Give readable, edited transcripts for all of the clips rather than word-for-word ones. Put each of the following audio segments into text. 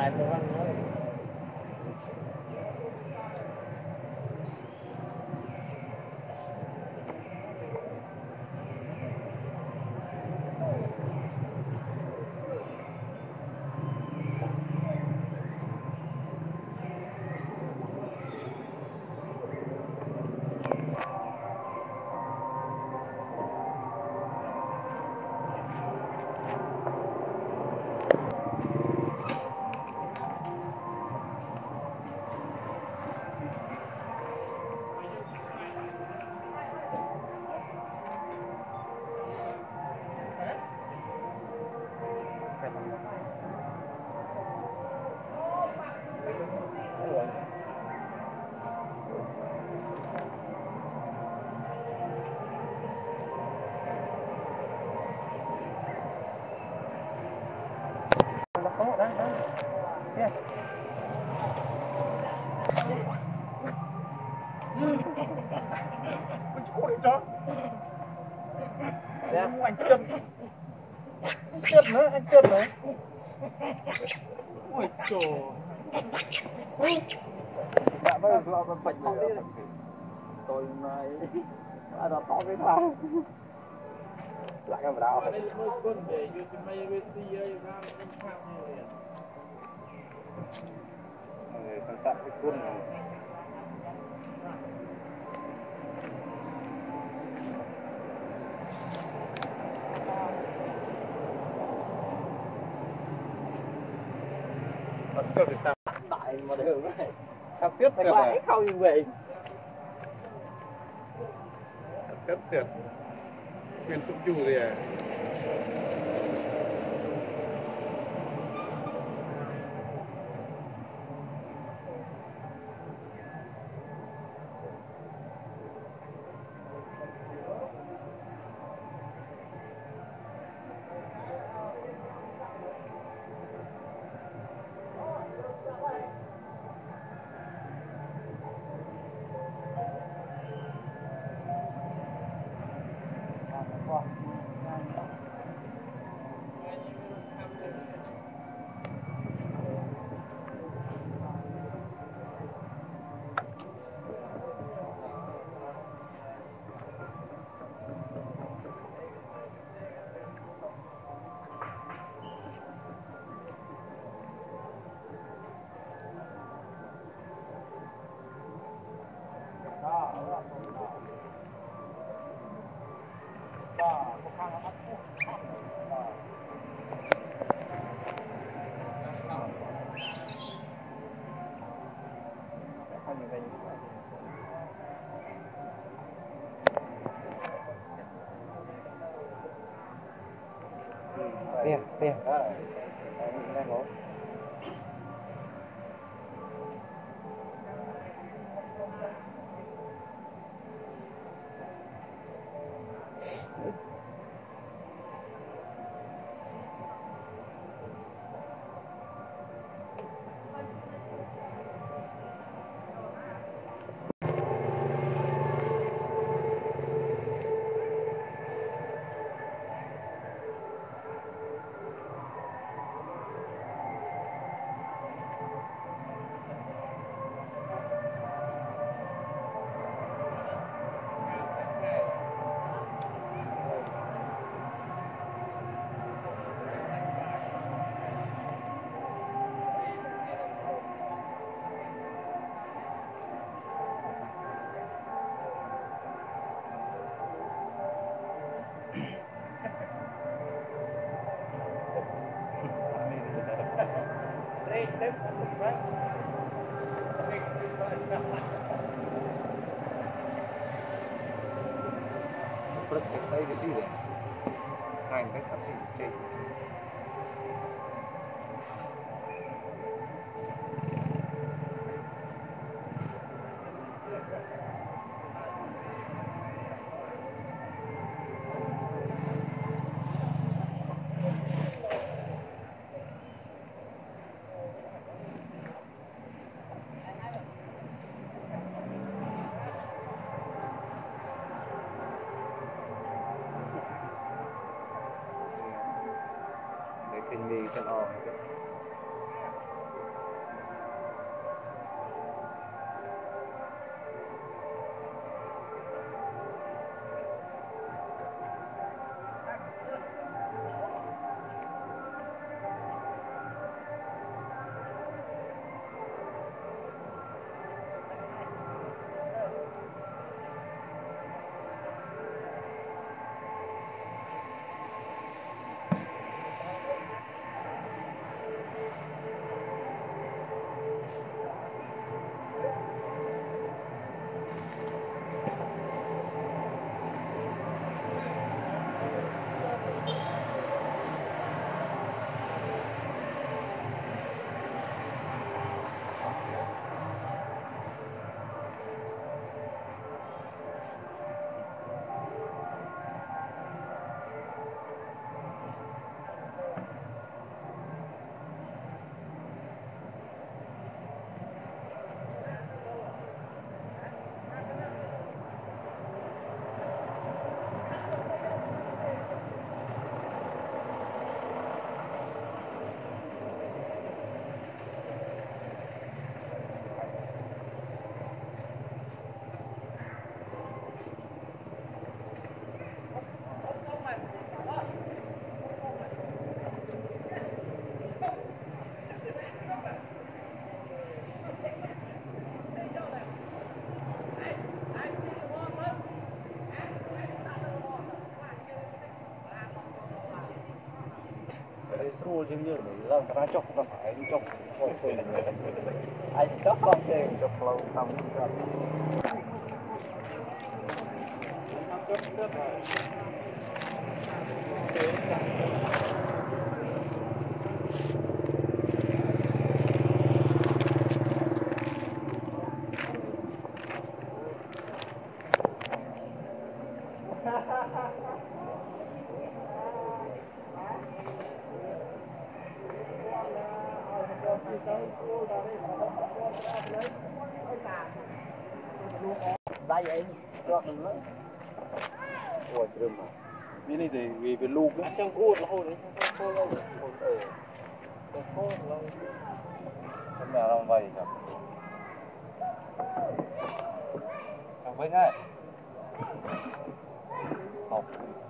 lại đồ ăn thôi. Anh chân nữa. Ôi trời. Dạ vâng, bệnh không đi. Tôi này đã to cái thằng. Lại cái vào đâu. Con tạm cái xuân này. Tiếp thì sao? Tại mà được này. Sao tiếp thì lại không như vậy. Tiếp tuyệt. Nguyên túc chu gì à? Tiền. Đang ngồi. Saya di sini. Nah, ini kan sih. chừng như là ta chọc ta phải chọc con xe ai chọc con xe chọc lâu không Đây vậy, cho mình nữa. Ôi trùm à. Cái này thì vì cái lu á. Trong cua là hôi đấy, trong cua lâu. Trong cua lâu. Hôm nào làm vậy nhỉ? Không biết ngay. Học.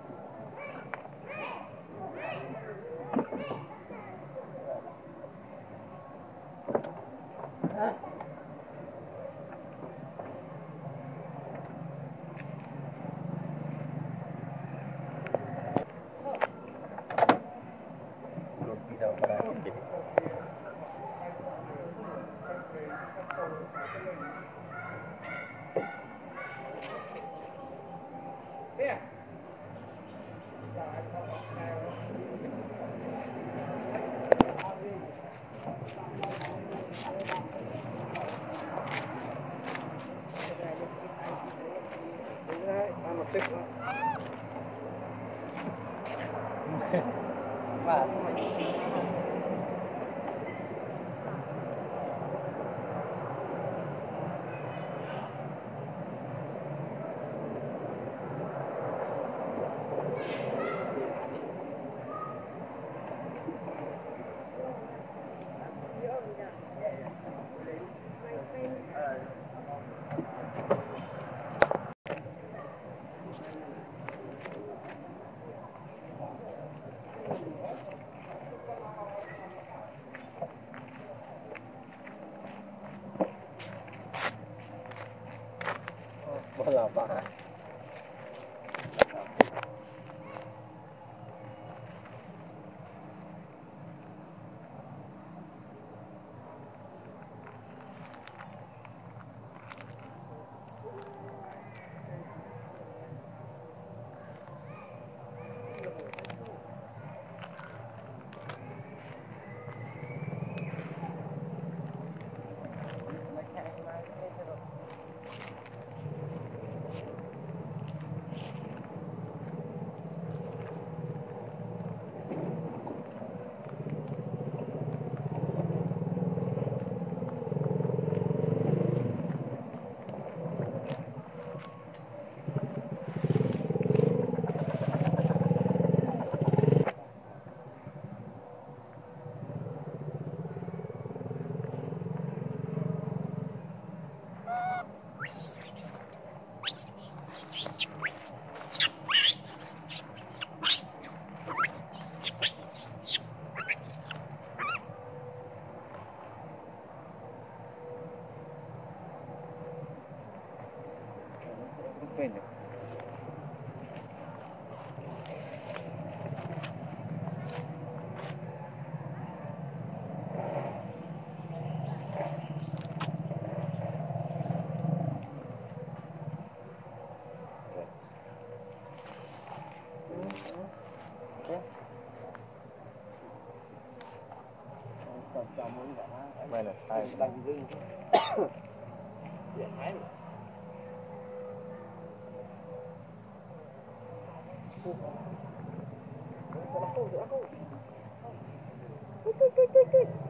Là bà quên được. Đây là hai đang dư. Điện máy. Aku.